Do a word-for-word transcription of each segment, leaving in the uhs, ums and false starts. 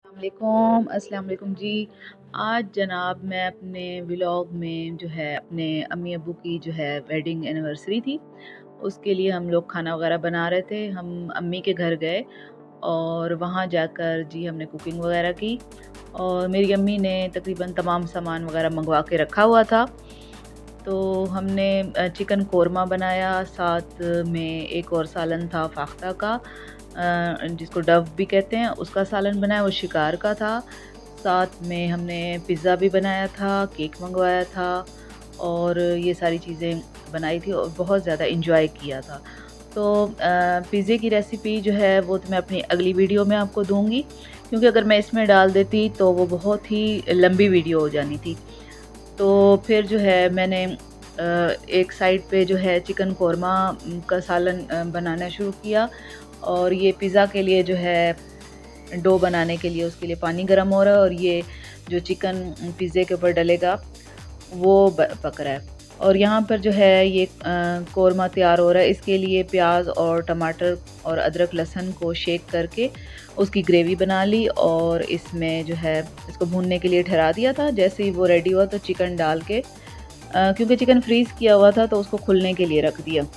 वालेकुम, अस्सलाम वालेकुम जी। आज जनाब मैं अपने व्लॉग में जो है अपने अम्मी-अब्बू की जो है वेडिंग एनिवर्सरी थी, उसके लिए हम लोग खाना वगैरह बना रहे थे। हम अम्मी के घर गए और वहाँ जाकर जी हमने कुकिंग वगैरह की और मेरी अम्मी ने तकरीबन तमाम सामान वगैरह मंगवा के रखा हुआ था। तो हमने अ, चिकन कोरमा बनाया, साथ में एक और सालन था फाख्ता का, अ, जिसको डव भी कहते हैं, उसका सालन बनाया, वो शिकार का था। साथ में हमने पिज़्ज़ा भी बनाया था, केक मंगवाया था और ये सारी चीज़ें बनाई थी और बहुत ज़्यादा एंजॉय किया था। तो अ, पिज़्ज़े की रेसिपी जो है वो तो मैं अपनी अगली वीडियो में आपको दूँगी, क्योंकि अगर मैं इसमें डाल देती तो वो बहुत ही लंबी वीडियो हो जानी थी। तो फिर जो है मैंने अ, एक साइड पे जो है चिकन कोरमा उम, का सालन अ, बनाना शुरू किया और ये पिज़्ज़ा के लिए जो है डो बनाने के लिए उसके लिए पानी गर्म हो रहा है और ये जो चिकन पिज़्ज़े के ऊपर डलेगा वो ब पक रहा है। और यहाँ पर जो है ये अ, कोरमा तैयार हो रहा है, इसके लिए प्याज और टमाटर और अदरक लहसुन को शेक करके उसकी ग्रेवी बना ली और इसमें जो है इसको भूनने के लिए ठहरा दिया था। जैसे ही वो रेडी हुआ तो चिकन डाल के, अ, क्योंकि चिकन फ्रीज़ किया हुआ था तो उसको खुलने के लिए रख दिया।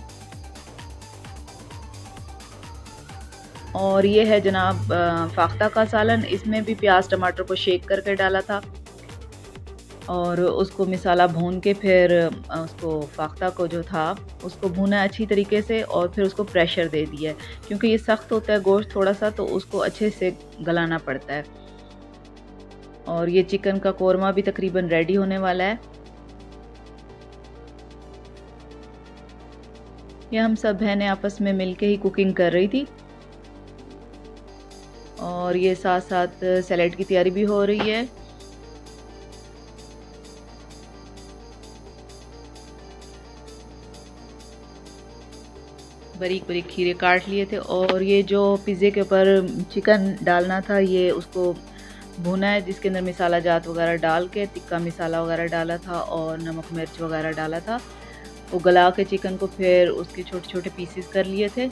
और ये है जनाब अ, फाख्ता का सालन, इसमें भी प्याज टमाटर को शेक करके डाला था और उसको मिसाला भून के फिर अ, उसको फाख्ता को जो था उसको भूना अच्छी तरीके से और फिर उसको प्रेशर दे दिया है, क्योंकि ये सख्त होता है गोश्त थोड़ा सा, तो उसको अच्छे से गलाना पड़ता है। और ये चिकन का कोरमा भी तकरीबन रेडी होने वाला है। ये हम सब बहनें आपस में मिलके ही कुकिंग कर रही थी और ये साथ साथ सैलेड की तैयारी भी हो रही है। बारीक बारीक खीरे काट लिए थे और ये जो पिज़्ज़े के ऊपर चिकन डालना था ये उसको भुना है, जिसके अंदर मिसाला जात वगैरह डाल के तिक्का मिसाला वगैरह डाला था और नमक मिर्च वगैरह डाला था। वो गला के चिकन को फिर उसके छोटे छोटे पीसेस कर लिए थे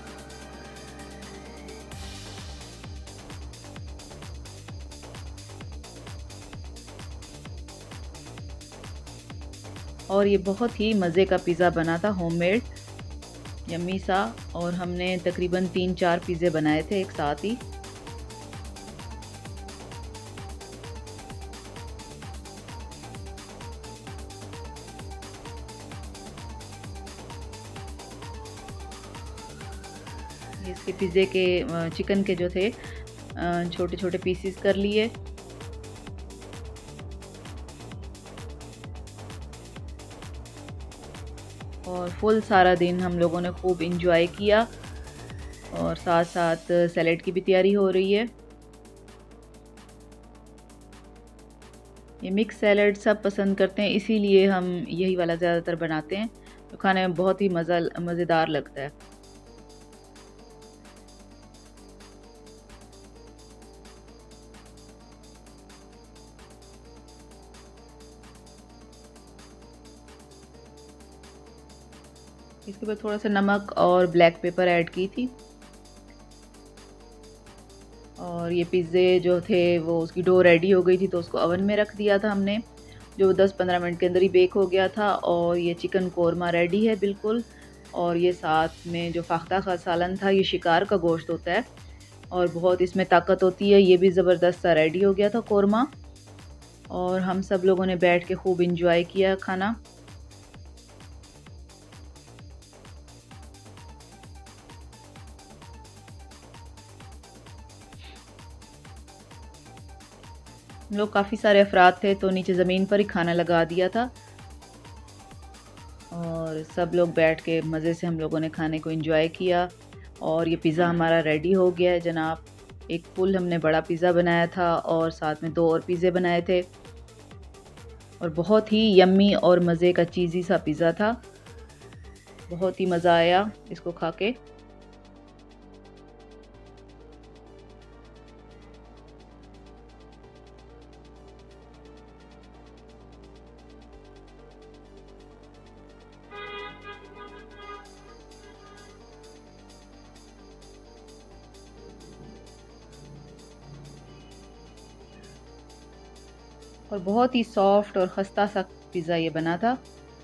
और ये बहुत ही मज़े का पिज़्ज़ा बना था, होममेड यम्मी सा। और हमने तकरीबन तीन चार पिज़्ज़े बनाए थे एक साथ ही। इसके पिज़्ज़े के चिकन के जो थे छोटे छोटे पीसेस कर लिए और फुल सारा दिन हम लोगों ने खूब इंजॉय किया और साथ साथ सैलेड की भी तैयारी हो रही है। ये मिक्स सैलेड सब पसंद करते हैं, इसीलिए हम यही वाला ज़्यादातर बनाते हैं, तो खाने में बहुत ही मज़ा मज़ेदार लगता है। इसके बाद थोड़ा सा नमक और ब्लैक पेपर ऐड की थी और ये पिज़्ज़े जो थे वो उसकी डो रेडी हो गई थी तो उसको ओवन में रख दिया था हमने, जो दस पंद्रह मिनट के अंदर ही बेक हो गया था। और ये चिकन कोरमा रेडी है बिल्कुल। और ये साथ में जो फाख्ता का सालन था, ये शिकार का गोश्त होता है और बहुत इसमें ताकत होती है, ये भी ज़बरदस्त सा रेडी हो गया था कोरमा और हम सब लोगों ने बैठ के खूब इंजॉय किया खाना। हम लोग काफ़ी सारे अफराद थे तो नीचे ज़मीन पर ही खाना लगा दिया था और सब लोग बैठ के मज़े से हम लोगों ने खाने को एंजॉय किया। और ये पिज़्ज़ा हमारा रेडी हो गया है जनाब। एक फुल हमने बड़ा पिज़्ज़ा बनाया था और साथ में दो और पिज़्ज़े बनाए थे और बहुत ही यम्मी और मज़े का चीज़ी सा पिज़्ज़ा था। बहुत ही मज़ा आया इसको खा के। और बहुत ही सॉफ्ट और खस्ता सा पिज़्ज़ा ये बना था।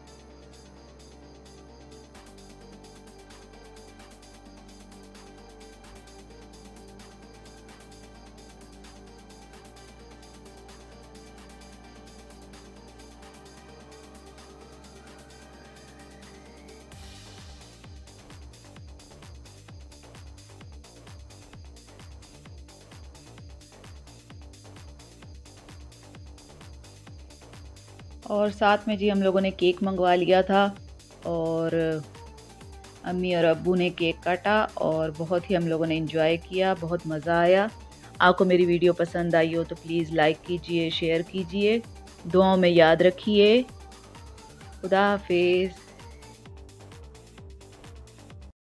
और साथ में जी हम लोगों ने केक मंगवा लिया था और अम्मी और अब्बू ने केक काटा और बहुत ही हम लोगों ने एंजॉय किया, बहुत मज़ा आया। आपको मेरी वीडियो पसंद आई हो तो प्लीज़ लाइक कीजिए, शेयर कीजिए, दुआओं में याद रखिए। खुदा हाफिज़।